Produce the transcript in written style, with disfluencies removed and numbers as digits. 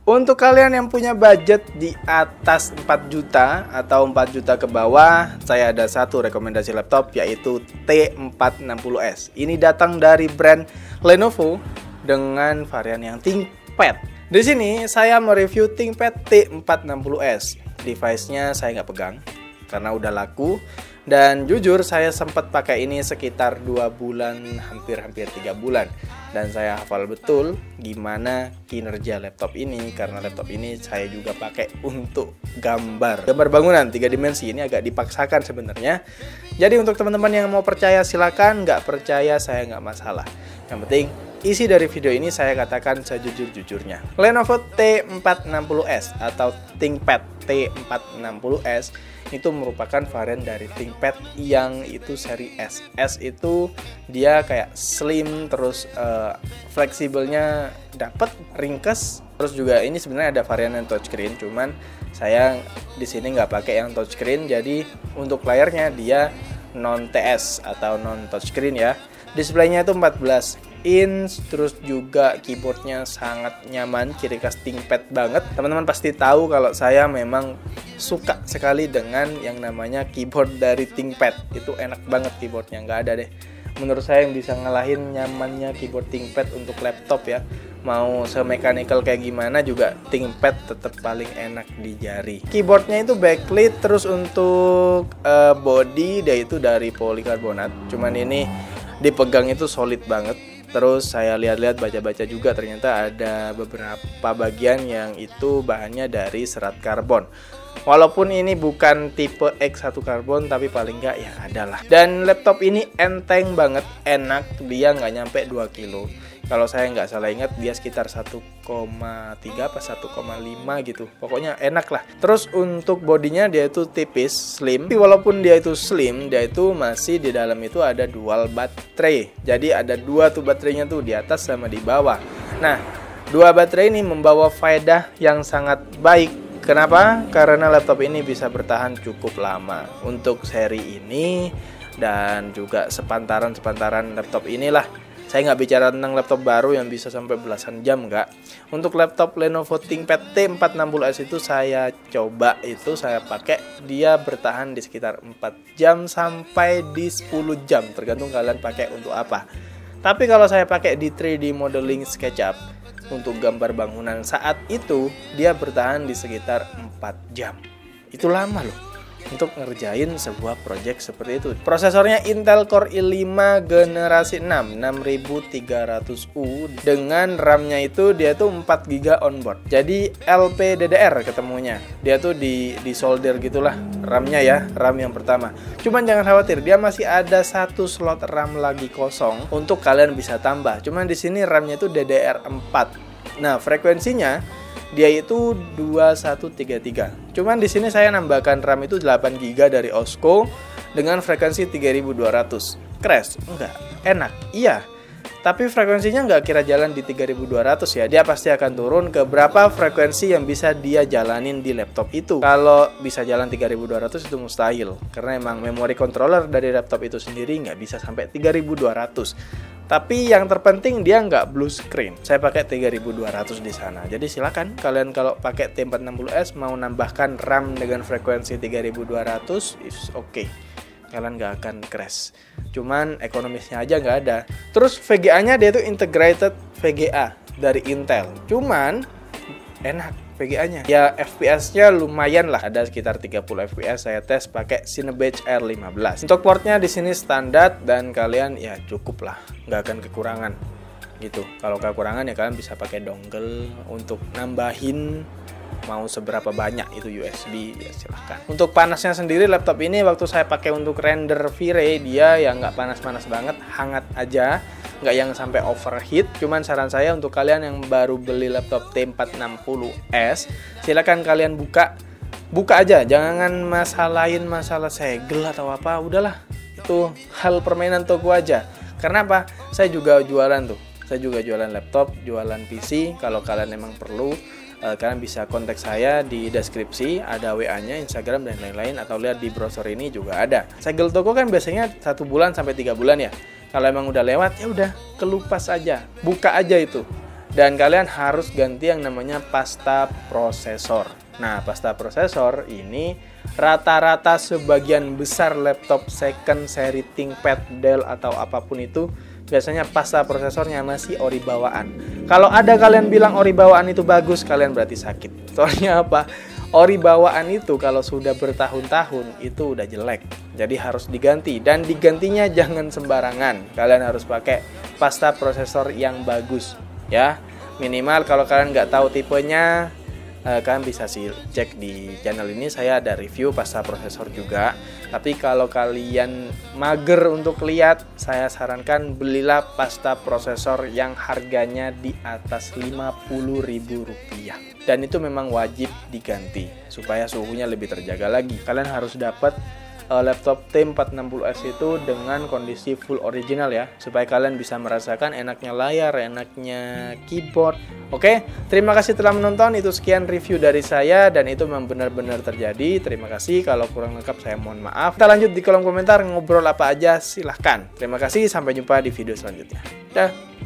Untuk kalian yang punya budget di atas 4 juta atau 4 juta ke bawah, saya ada satu rekomendasi laptop yaitu T460S. Ini datang dari brand Lenovo dengan varian yang ThinkPad. Di sini saya mereview ThinkPad T460S. Device-nya saya nggak pegang karena udah laku. Dan jujur saya sempat pakai ini sekitar 2 bulan, hampir 3 bulan. Dan saya hafal betul gimana kinerja laptop ini, karena laptop ini saya juga pakai untuk gambar bangunan 3 dimensi. Ini agak dipaksakan sebenarnya. Jadi untuk teman-teman yang mau percaya silakan, nggak percaya saya nggak masalah. Yang penting isi dari video ini saya katakan sejujur-jujurnya. Lenovo T460S atau ThinkPad T460S itu merupakan varian dari ThinkPad yang itu seri S. S itu dia kayak slim, terus fleksibelnya dapat, ringkes. Terus juga ini sebenarnya ada varian yang touchscreen, cuman saya di sini nggak pakai yang touchscreen. Jadi untuk layarnya dia non TS atau non touchscreen ya. Displaynya itu 14 inch, terus juga keyboardnya sangat nyaman, ciri khas ThinkPad banget. Teman-teman pasti tahu kalau saya memang suka sekali dengan yang namanya keyboard dari ThinkPad. Itu enak banget keyboardnya, nggak ada deh menurut saya yang bisa ngalahin nyamannya keyboard ThinkPad untuk laptop ya. Mau se-mechanical kayak gimana juga ThinkPad tetap paling enak di jari. Keyboardnya itu backlit, terus untuk body dia itu dari polikarbonat. Cuman ini dipegang itu solid banget. Terus saya lihat-lihat, baca-baca juga ternyata ada beberapa bagian yang itu bahannya dari serat karbon. Walaupun ini bukan tipe X1 karbon, tapi paling nggak ya adalah. Dan laptop ini enteng banget, enak, dia nggak nyampe 2 kilo. Kalau saya nggak salah ingat dia sekitar 1,3 apa 1,5 gitu. Pokoknya enak lah. Terus untuk bodinya dia itu tipis, slim. Tapi walaupun dia itu slim, dia itu masih di dalam itu ada dual baterai. Jadi ada 2 tuh baterainya tuh, di atas sama di bawah. Nah, 2 baterai ini membawa faedah yang sangat baik. Kenapa? Karena laptop ini bisa bertahan cukup lama. Untuk seri ini dan juga sepantaran laptop inilah. Saya nggak bicara tentang laptop baru yang bisa sampai belasan jam, nggak. Untuk laptop Lenovo ThinkPad T460S itu saya coba, itu saya pakai, dia bertahan di sekitar 4 jam sampai di 10 jam, tergantung kalian pakai untuk apa. Tapi kalau saya pakai di 3D modeling SketchUp untuk gambar bangunan saat itu, dia bertahan di sekitar 4 jam. Itu lama loh untuk ngerjain sebuah project seperti itu. Prosesornya Intel Core i5 generasi 6 6300U dengan RAM-nya itu dia tuh 4 GB onboard. Jadi LPDDR ketemunya. Dia tuh di solder gitulah RAM-nya ya, RAM yang pertama. Cuman jangan khawatir, dia masih ada 1 slot RAM lagi kosong untuk kalian bisa tambah. Cuman di sini RAM-nya itu DDR4. Nah, frekuensinya dia itu 2133. Cuman di sini saya nambahkan RAM itu 8 GB dari OSCO dengan frekuensi 3200. Crash? Enggak. Enak? Iya. Tapi frekuensinya nggak kira jalan di 3200 ya. Dia pasti akan turun ke berapa frekuensi yang bisa dia jalanin di laptop itu. Kalau bisa jalan 3200 itu mustahil. Karena emang memori controller dari laptop itu sendiri nggak bisa sampai 3200. Tapi yang terpenting dia nggak blue screen. Saya pakai 3200 di sana. Jadi silakan kalian kalau pakai T460S mau nambahkan RAM dengan frekuensi 3200 is okay. Kalian nggak akan crash. Cuman ekonomisnya aja nggak ada. Terus VGA-nya dia tuh integrated VGA dari Intel. Cuman enak VGA-nya. Ya FPS-nya lumayan lah, ada sekitar 30 FPS. Saya tes pakai Cinebench R15. Untuk portnya di sini standar dan kalian ya cukup lah, nggak akan kekurangan gitu. Kalau kekurangan ya kalian bisa pakai dongle untuk nambahin mau seberapa banyak itu USB ya silahkan. Untuk panasnya sendiri laptop ini waktu saya pakai untuk render V-Ray dia ya nggak panas-panas banget, hangat aja, nggak yang sampai overheat. Cuman saran saya untuk kalian yang baru beli laptop T460S, silakan kalian buka aja, jangan masalahin masalah segel atau apa, udahlah itu hal permainan toko aja. Karena apa? Saya juga jualan tuh, saya juga jualan laptop, jualan PC. Kalau kalian emang perlu, kalian bisa kontak saya di deskripsi, ada WA-nya, Instagram dan lain-lain, atau lihat di browser ini juga ada. Segel toko kan biasanya 1 bulan sampai 3 bulan ya. Kalau emang udah lewat ya udah kelupas aja, buka aja itu. Dan kalian harus ganti yang namanya pasta prosesor. Nah, pasta prosesor ini rata-rata sebagian besar laptop second seri ThinkPad, Dell atau apapun itu biasanya pasta prosesornya masih ori bawaan. Kalau ada kalian bilang ori bawaan itu bagus, kalian berarti sakit. Soalnya apa? Ori bawaan itu kalau sudah bertahun-tahun itu udah jelek. Jadi harus diganti, dan digantinya jangan sembarangan. Kalian harus pakai pasta prosesor yang bagus ya. Minimal kalau kalian nggak tahu tipenya, kalian bisa sih cek di channel ini, saya ada review pasta prosesor juga. Tapi kalau kalian mager untuk lihat, saya sarankan belilah pasta prosesor yang harganya di atas Rp50.000. Dan itu memang wajib diganti supaya suhunya lebih terjaga lagi. Kalian harus dapat laptop T460S itu dengan kondisi full original ya, supaya kalian bisa merasakan enaknya layar, enaknya keyboard. Oke, terima kasih telah menonton. Itu sekian review dari saya, dan itu memang benar-benar terjadi. Terima kasih. Kalau kurang lengkap saya mohon maaf. Kita lanjut di kolom komentar, ngobrol apa aja silahkan. Terima kasih, sampai jumpa di video selanjutnya. Dah.